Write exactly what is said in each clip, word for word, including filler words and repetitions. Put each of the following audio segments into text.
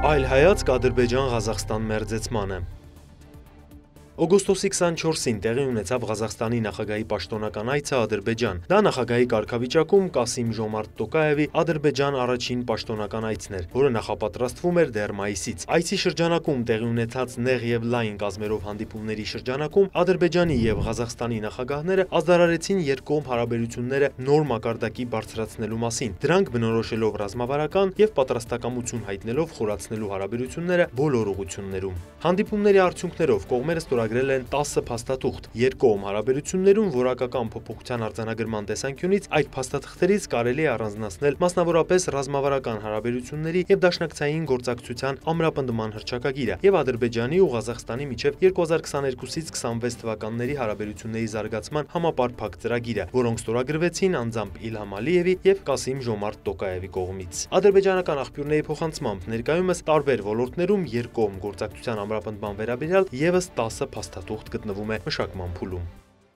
Այլ հայացք Ադրբեջան-Ղազախստան մերձեցմանը։ Օգոստոսի քսանչորսին տեղի ունեցավ Ղազախստանի նախագահի պաշտոնական այցը Ադրբեջան։ Դա նախագահի կարգավիճակում Կասիմ-Ժոմարտ Տոկաևի Ադրբեջան առաջին պաշտոնական այցն էր, որը նախապատրաստվում էր դեռ մայիսից։ Այցի շրջանակում տեղի ունեցած նեղ եւ լայն կազմերով հանդիպումների շրջանակում Ադրբեջանի եւ Ղազախստանի նախագահները ազդարարեցին երկկողմ հարաբերությունները նոր մակարդակի բարձրացնելու մասին, դրանք բնորոշելով ռազմավարական եւ պատրաստակամություն հայտնելով խորացնելու հարաբերությունները բոլոր ուղղություններում։ Հանդիպումների արդյունքներով կողմերը ստորագրել են տասը փաստաթուղթ։ Երկկողմ հարաբերություններում որակական փոփոխության արձանագրման տեսանկյունից այդ փաստաթղթերից կարելի է առանձնացնել մասնավորապես ռազմավարական հարաբերությունների եւ դաշնակցային գործակցության ամրապնդման հռչակագիրը եւ Ադրբեջանի ու Ղազախստանի միջև երկու հազար քսաներկուսից քսանվեց թվականների հարաբերությունների զարգացման համապարփակ ծրագիրը, որոնք ստորագրվեցին անձամբ Իլհամ Ալիևի եւ Կասիմ-Ժոմարտ Տոկաևի կողմից։ Ադրբեջանական աղբյուրների փոխանցմամբ ներկայումս տարբեր ոլորտներում երկկողմ գործակցության ամրապնդման վերաբերյալ եւս տասը փաստաթուղթ գտնվում է մշակման փուլում։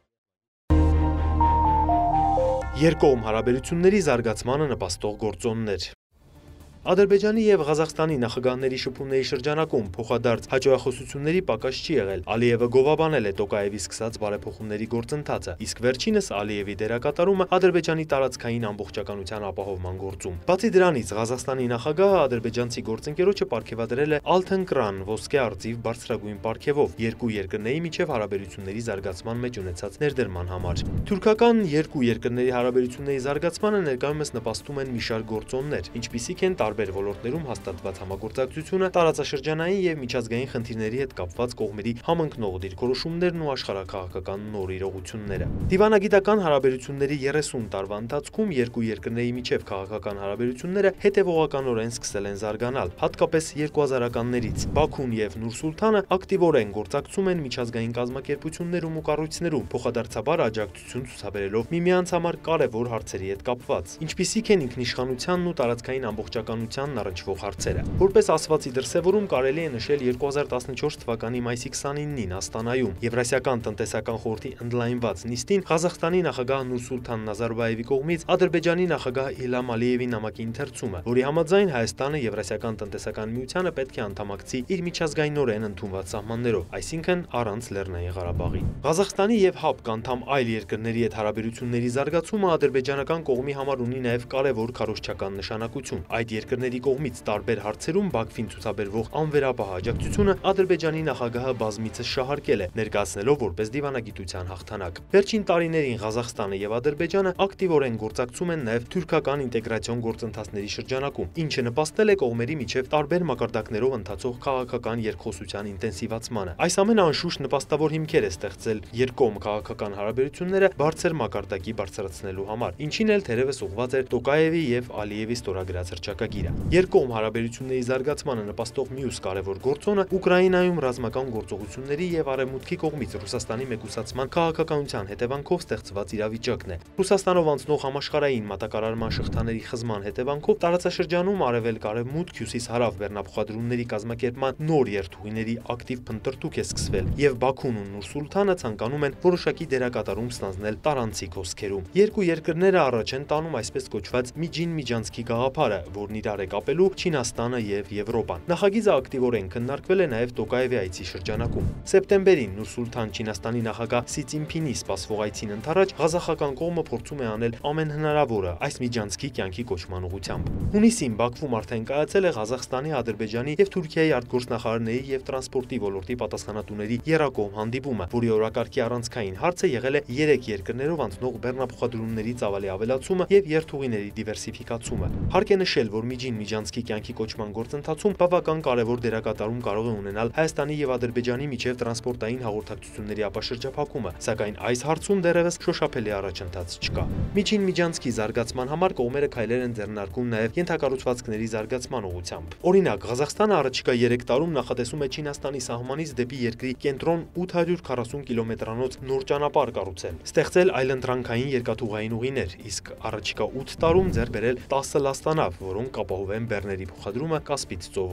Երկկողմ հարաբերությունների զարգացմանը նպաստող գործոններ։ Ադրբեջանի եւ Ղազախստանի նախագահների շփումների շրջանակում փոխադարձ հաջողախոսությունների պակաս չի եղել։ Ալիևը գովաբանել է Տոկաևի սկսած բարեփոխումների գործընթացը, իսկ վերջինս Ալիևի դերակատարումը Ադրբեջանի տարածքային ամբողջականության ապահովման գործում։ Բացի դրանից, Ղազախստանի նախագահը ադրբեջանցի գործընկերոջը պարգևատրել է Ալթեն Կրան ոսկե արծիվ բարձրագույն պարգևով երկու երկրների միջև հարաբերությունների զարգացման մեջ ունեցած ներդրման համար։ Թուրքական երկու երկրների հարաբերությունների զարգացմանը ներկայումս նպաստում են մի շարք գործոններ, ինչպիսիք են տարբեր ոլորտներում հաստատված համագործակցությունը, տարածաշրջանային եւ միջազգային խնդիրների հետ կապված կողմերի համընկնող դիրքորոշումներն ու աշխարհաքաղաքական նոր իրողությունները։ Դիվանագիտական հարաբերությունների երեսուն տարվա ընթացքում երկու երկրների միջև քաղաքական հարաբերությունները հետևողականորեն սկսել են զարգանալ, հատկապես երկու հազարականներից։ Բաքուն եւ Նուր-Սուլթանը ակտիվորեն գործակցում են միջազգային կազմակերպություններում ու կառույցներում, փոխադարձաբար աջակցություն ցուցաբերելով միմյանց համար կարևոր հարցերի հետ կապված, ինչպիսիք են ինքնիշխանությանն ու տարածքային ամբողջականությանն առնչվող հարցերը։ Որպես ասվածի դրսևորում կարելի է նշել երկու հազար տասնչորս թվականի մայիսի քսանինին Աստանայում Եվրասիական տնտեսական խորհրդի ընդլայնված նիստին Ղազախստանի նախագահ Նուրսուլթան Նազարբաևի կողմից Ադրբեջանի նախագահ Իլհամ Ալիևի նամակի ընթերցումը, որի համաձայն Հայաստանը Եվրասիական տնտեսական միությանը պետք է անդամակցի իր միջազգայինորեն ընդունված սահմաններով, այսինքն առանց Լեռնային Ղարաբաղի։ Ղազախստանի եւ ՀԱՊԿ անդամ այլ երկրների հետ հարաբերությունների զարգացումը ադրբեջանական կողմի համար ունի նաեւ կարևոր քարոզչական նշանակություն։ Այդ երկրների կողմից տարբեր հարցերում Բաքվին ցուցաբերվող անվերապահ աջակցությունը Ադրբեջանի նախագահը բազմիցս շահարկել է, ներկայացնելով որպես դիվանագիտության հաղթանակ։ Վերջին տարիներին Ղազախստանը եւ Ադրբեջանը ակտիվորեն գործակցում են նաեւ թուրքական ինտեգրացիոն գործընթացների շրջանակում, ինչը նպաստել է կողմերի միջև տարբեր մակարդակներով ընթացող քաղաքական երկխոսության ինտենսիվացմանը։ Այս ամենը անշուշտ նպաստավոր հիմքեր է ստեղծել երկկողմ քաղաքական հարաբերությունները բարձր մակարդակի բարձրացնելու համար, ինչին էլ թերևս ուղղված էր Տոկաևի եւ Ալիևի ստորագրած հռչակագիրը։ Երկկողմ հարաբերությունների զարգացմանը նպաստող մյուս կարևոր գործոնը Ուկրաինայում ռազմական գործողությունների եւ Արևմուտքի կողմից Ռուսաստանի մեկուսացման քաղաքականության հետևանքով ստեղծված իրավիճակն է։ Ռուսաստանով անցնող համաշխարհային մատակարարման շղթաների խզման հետևանքով տարածաշրջանում արևելք-արևմուտք, հյուսիս-հարավ բեռնափոխադրումների կազմակերպման նոր երթուղիների ակտիվ փնտրտուք է սկսվել, եւ Բաքուն ու Նուր-Սուլթանը ցանկանում են որոշակի դերակատարում ստանձնել տարանցիկ հոսքերում։ Երկու երկրները առաջ են տանում այսպես կոչված միջին միջանցքի գաղափարը, որն իրար է կապելու Չինաստանը եւ Եվրոպան։ Նախագիծը ակտիվորեն քննարկվել է նաեւ Տոկաևի այցի շրջանակում։ Սեպտեմբերին Նուր-Սուլթան Չինաստանի նախագահ Սի Ցինփինի սպասվող այցին ընդառաջ ղազախական կողմը փորձում է անել ամեն հնարավորը այս միջանցքի կյանքի կոչման ուղղությամբ։ Հունիսին Բաքվում արդեն կայացել է Ղազախստանի, Ադրբեջանի եւ Թուրքիայի արտգործնախարարների եւ տրանսպորտի ոլորտի պատասխանատուների եռակողմ հանդիպումը, որի օրակարգի առանցքային հարցը եղել է երեք երկրներով անցնող բեռնափոխադրումների ծավալի ավելացումը եւ երթուղիների դիվերսիֆիկացումը։ Հարկ է նշել, որ միջին միջանցքի կյանքի կոչման գործընթացում բավական կարևոր դերակատարում կարող է ունենալ Հայաստանի եւ Ադրբեջանի միջև տրանսպորտային հաղորդակցությունների ապաշրջափակումը, սակայն այս հարցում դեռևս շոշափելի առաջընթաց չկա։ Միջին միջանցքի զարգացման համար կողմերը քայլեր են ձեռնարկում նաեւ ենթակառուցվածքների զարգացման ուղղությամբ։ Օրինակ, Ղազախստանը առաջիկա երեք տարում նախատեսում է Չինաստանի սահմանից դեպի երկրի կենտրոն ութ հարյուր քառասուն կիլոմետրանոց նոր ճանապարհ կառուցել, ստեղծել այլընտրանքային երկաթուղային ուղիներ, իսկ առաջիկա ութ տարում ձեռք բերել տասը լաստանավ, որոնք կապահովեն բեռների փոխադրումը Կասպից ծովով։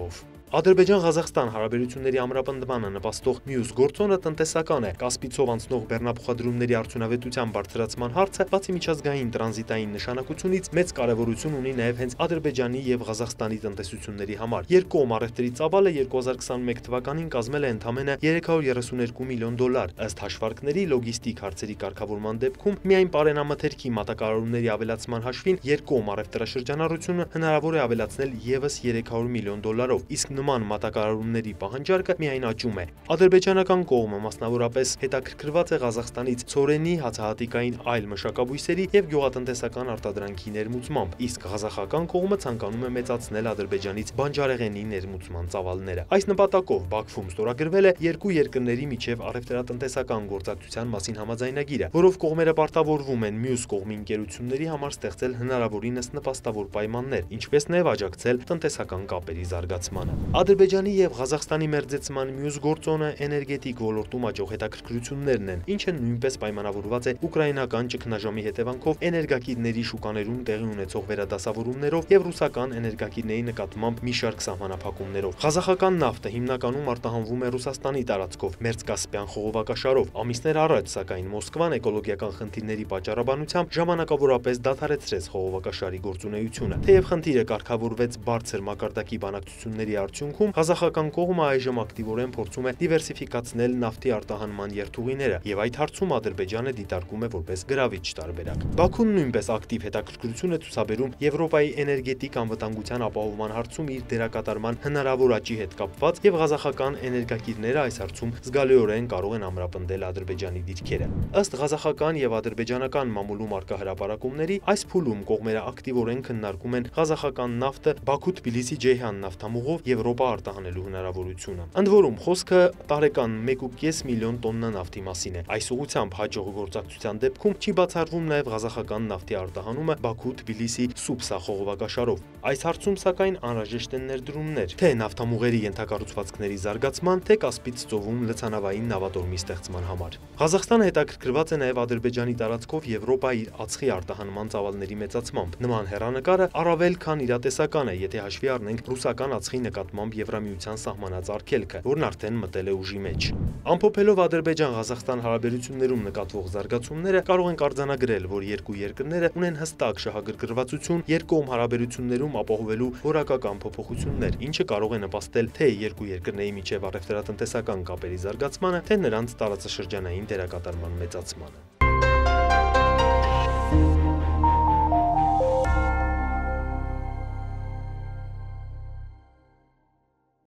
Ադրբեջան-Ղազախստան հարաբերությունների ամրապնդմանը նպաստող մյուս գործոնը տնտեսական է։ Կասպիցով անցնող բեռնափոխադրումների արդյունավետության բարձրացման հարցը, բացի միջազգային տրանզիտային նշանակությունից, մեծ կարևորություն ունի նաև հենց Ադրբեջանի եւ Ղազախստանի տնտեսությունների համար։ Երկկողմ առևտրի ծավալը երկու հազար քսանմեկ թվականին կազմել է ընդամենը երեք հարյուր երեսունհինգ միլիոն դոլար։ Ըստ հաշվարկների, լոգիստիկ հարցերի կարգավորման դեպքում միայն պարենամթերքի մատակարարումների ավելացման հաշվին երկկողմ առևտրաշրջանառությունը հնարավոր է ավելացնել եւս երեք հարյուր միլիոն դոլարով, իսկ նման մատակարարումների պահանջարկը միայն աճում է։ Ադրբեջանական կողմը մասնավորապես հետաքրքրված է Ղազախստանից ցորենի, հացահատիկային այլ մշակաբույսերի եւ գյուղատնտեսական արտադրանքի ներմուծմամբ, իսկ ղազախական կողմը ցանկանում է մեծացնել Ադրբեջանից բանջարեղենի ներմուծման ծավալները։ Այս նպատակով Բաքվում ստորագրվել է երկու երկրների միջև առևտրատնտեսական գործակցության մասին համաձայնագիրը, որով կողմերը պարտավորվում են մյուս կողմի ընկերությունների համար ստեղծել հնարավորինս նպաստավոր պայմաններ, ինչպես նաև աջակցել տնտեսական կապերի զարգացմանը։ Ադրբեջանի եւ Ղազախստանի մերձեցման մյուս գործոնը էներգետիկ ոլորտում աճող հետաքրքրություններն են, ինչը նույնպես պայմանավորված է ուկրաինական ճգնաժամի հետևանքով էներգակիրների շուկաներում տեղի ունեցող վերադասավորումներով եւ ռուսական էներգակիրների նկատմամբ մի շարք սահմանափակումներով։ Ղազախական նավթը հիմնականում արտահանվում է Ռուսաստանի տարածքով Մերձկասպյան խողովակաշարով։ Ամիսներ առաջ, սակայն, Մոսկվան էկոլոգիական խնդիրների պատճառաբանությամբ ժամանակավորապես դադարեցրեց խողովակաշարի գործունեությունը։ Թեև խնդիրը կարգավորվեց բարձր մակարդակի բանակցությունների արդյունքում, ղազախական կողմը այժմ ակտիվորեն փորձում է դիվերսիֆիկացնել նավթի արտահանման երթուղիները, եւ այդ հարցում Ադրբեջանը դիտարկում է որպես գրավիչ տարբերակ։ Բաքուն նույնպես ակտիվ հետաքրքրություն է ցուցաբերում Եվրոպայի էներգետիկ անվտանգության ապահովման հարցում իր դերակատարման հնարավոր աճի հետ կապված, եւ ղազախական էներգակիրները այս հարցում զգալիորեն կարող են ամրապնդել Ադրբեջանի դիրքերը։ Ըստ ղազախական եւ ադրբեջանական մամուլում արկա հրապարակումների, այս փուլում կողմերը ակտիվորեն քննարկում են ղազախական նավթը Բաքու-Թբիլիսի-Ջեյհան նավթամուղով Եվրոպա արտահանելու հնարավորությունը։ Ընդ որում, խոսքը տարեկան մեկ ու կես միլիոն տոննա նավթի մասին է։ Այս ուղղությամբ հաջող գործակցության դեպքում չի բացառվում նաև ղազախական նավթի արտահանումը Բաքու-Թբիլիսի-Սուպսա խողովակաշարով։ Այս հարցում, սակայն, անհրաժեշտ են ներդրումներ, թե նավթամուղերի ենթակառուցվածքների զարգացման, թե Կասպից ծովում լցանավային նավատորմի ստեղծման համար։ Ղազախստանը հետաքրքրված է նաև Ադրբեջանի տարածքով Եվրոպա իր ածխի արտահանման ծավալների մեծացմամբ։ Նման հեռանկարը առավել քան իրատեսական է, եթե հաշվի առնենք ռուսական ածխի նկատմամբ Եվրամիության սահմանած արգելքը, որն արդեն մտել է ուժի մեջ։ Ամփոփելով Ադրբեջան-Ղազախստան հարաբերություններում նկատվող զարգացումները, կարող ենք արձանագրել, որ երկու երկրները ունեն հստակ շահագրգռվածություն երկկողմ հարաբերություններում ապահովելու որակական փոփոխություններ, ինչը կարող է նպաստել թե երկու երկրների միջև առևտրատնտեսական կապերի զարգացմանը, թե նրանց տարածաշրջանային դերակատարման մեծացմանը։